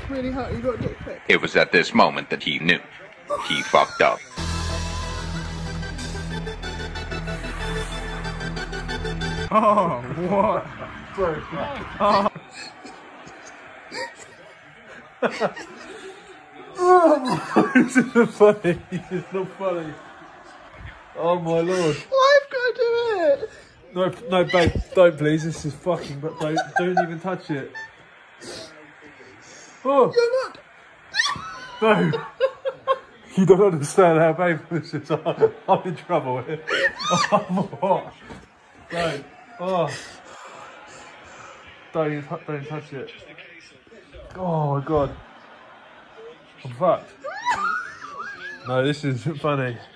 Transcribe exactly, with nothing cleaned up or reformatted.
really hurt. You got to do it quick. It was at this moment that he knew. He fucked up. Oh, what? Sorry. Oh. Oh, this isn't funny. It's not funny. Oh my lord. I've got to do it. No, no, babe, don't please. This is fucking. But don't, don't even touch it. Oh. You're not. No. You don't understand how painful this is. I'm, I'm in trouble here. Oh, what? Don't. Oh. Don't even, don't touch it. Oh my god. I'm fucked. No, this isn't funny.